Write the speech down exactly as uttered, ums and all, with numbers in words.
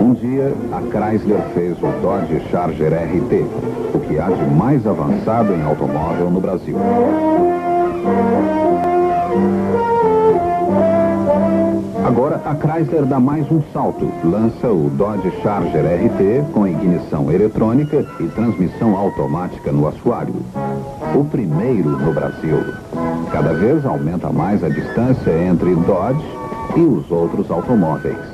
Um dia, a Chrysler fez o Dodge Charger R T, o que há de mais avançado em automóvel no Brasil. Agora, a Chrysler dá mais um salto. Lança o Dodge Charger R T com ignição eletrônica e transmissão automática no assoalho. O primeiro no Brasil. Cada vez aumenta mais a distância entre Dodge e os outros automóveis.